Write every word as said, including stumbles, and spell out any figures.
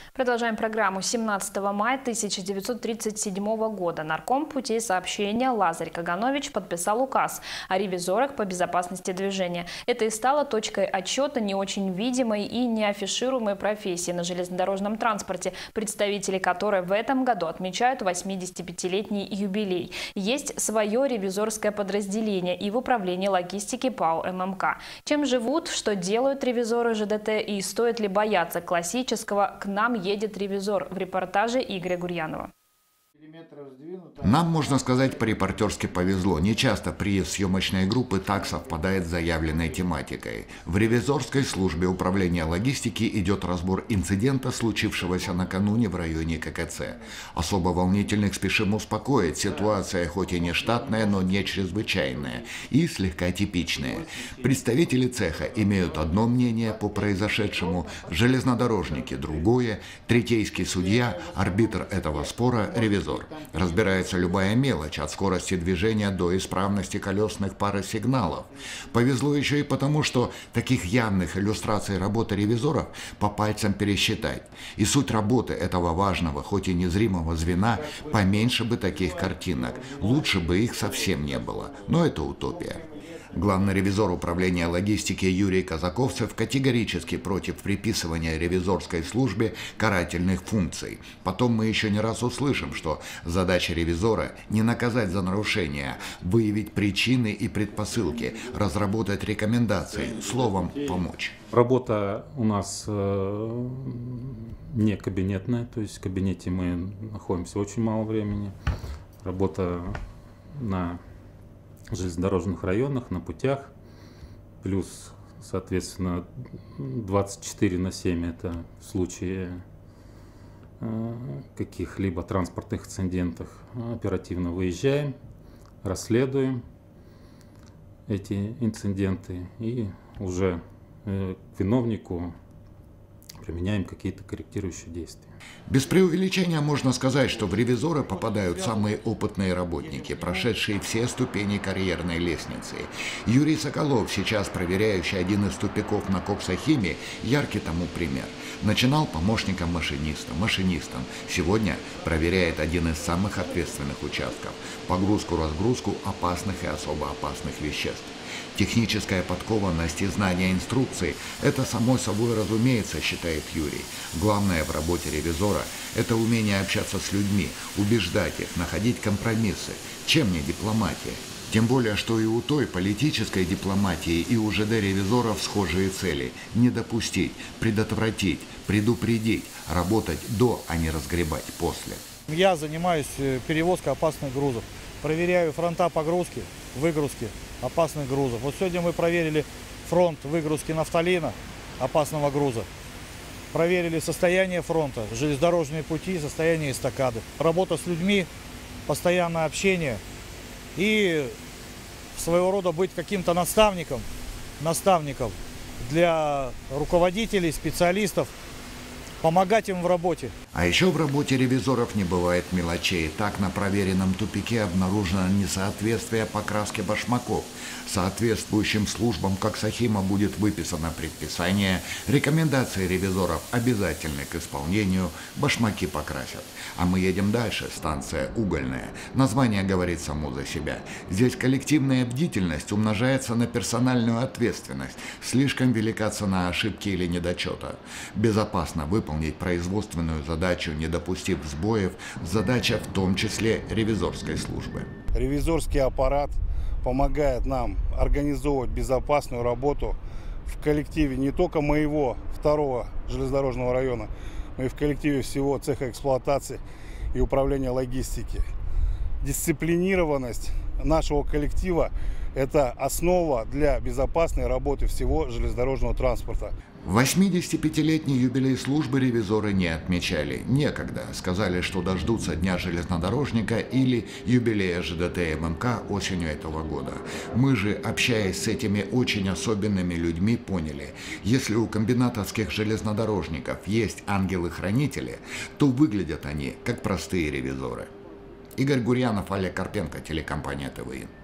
Продолжаем программу. семнадцатого мая тысяча девятьсот тридцать седьмого года нарком путей сообщения Лазарь Каганович подписал указ о ревизорах по безопасности движения. Это и стало точкой отчета не очень видимой и не афишируемой профессии на железнодорожном транспорте, представители которой в этом году отмечают восьмидесятипятилетний юбилей. Есть свое ревизорское подразделение и в управлении логистики ПАО эм эм ка. Чем живут, что делают ревизоры жэ дэ тэ и стоит ли бояться классического «к нам едет ревизор» в репортаже Игоря Гурьянова. Нам, можно сказать, по-репортерски повезло. Нечасто приезд съемочной группы так совпадает с заявленной тематикой. В ревизорской службе управления логистики идет разбор инцидента, случившегося накануне в районе ка ка цэ. Особо волнительных спешим успокоить. Ситуация хоть и не штатная, но не чрезвычайная и слегка типичная. Представители цеха имеют одно мнение по произошедшему, железнодорожники другое, третейский судья, арбитр этого спора – ревизор. Разбирается любая мелочь, от скорости движения до исправности колесных пар и сигналов. Повезло еще и потому, что таких явных иллюстраций работы ревизоров по пальцам пересчитать. И суть работы этого важного, хоть и незримого звена, поменьше бы таких картинок. Лучше бы их совсем не было. Но это утопия. Главный ревизор управления логистики Юрий Казаковцев категорически против приписывания ревизорской службе карательных функций. Потом мы еще не раз услышим, что задача ревизора не наказать за нарушения, выявить причины и предпосылки, разработать рекомендации, словом, помочь. Работа у нас э, не кабинетная, то есть в кабинете мы находимся очень мало времени. Работа на железнодорожных районах, на путях, плюс, соответственно, двадцать четыре на семь это в случае э, каких-либо транспортных инцидентов. Оперативно выезжаем, расследуем эти инциденты и уже э, к виновнику применяем какие-то корректирующие действия. Без преувеличения можно сказать, что в ревизоры попадают самые опытные работники, прошедшие все ступени карьерной лестницы. Юрий Соколов, сейчас проверяющий один из тупиков на Коксохиме, яркий тому пример. Начинал помощником машиниста, машинистом. Сегодня проверяет один из самых ответственных участков – погрузку-разгрузку опасных и особо опасных веществ. Техническая подкованность и знание инструкций – это само собой разумеется, считает Юрий. Главное в работе ревизора – это умение общаться с людьми, убеждать их, находить компромиссы. Чем не дипломатия? Тем более, что и у той политической дипломатии, и у жэ дэ-ревизоров схожие цели – не допустить, предотвратить, предупредить, работать до, а не разгребать после. Я занимаюсь перевозкой опасных грузов, проверяю фронта погрузки, выгрузки опасных грузов. Вот сегодня мы проверили фронт выгрузки нафталина, опасного груза. Проверили состояние фронта, железнодорожные пути, состояние эстакады. Работа с людьми, постоянное общение и своего рода быть каким-то наставником, наставником для руководителей, специалистов, помогать им в работе. А еще в работе ревизоров не бывает мелочей. Так на проверенном тупике обнаружено несоответствие покраски башмаков. Соответствующим службам Коксохима будет выписано предписание, рекомендации ревизоров обязательны к исполнению, башмаки покрасят. А мы едем дальше, станция Угольная. Название говорит само за себя. Здесь коллективная бдительность умножается на персональную ответственность. Слишком велика цена ошибки или недочета. Безопасно выполнить производственную задачу, не допустив сбоев, задача в том числе ревизорской службы. Ревизорский аппарат помогает нам организовывать безопасную работу в коллективе не только моего второго железнодорожного района, но и в коллективе всего цеха эксплуатации и управления логистики. Дисциплинированность нашего коллектива – это основа для безопасной работы всего железнодорожного транспорта. восьмидесятипятилетний юбилей службы ревизоры не отмечали. Некогда. Сказали, что дождутся Дня железнодорожника или юбилея жэ дэ тэ эм эм ка осенью этого года. Мы же, общаясь с этими очень особенными людьми, поняли, если у комбинатовских железнодорожников есть ангелы-хранители, то выглядят они как простые ревизоры. Игорь Гурьянов, Олег Карпенко, телекомпания тэ вэ эн.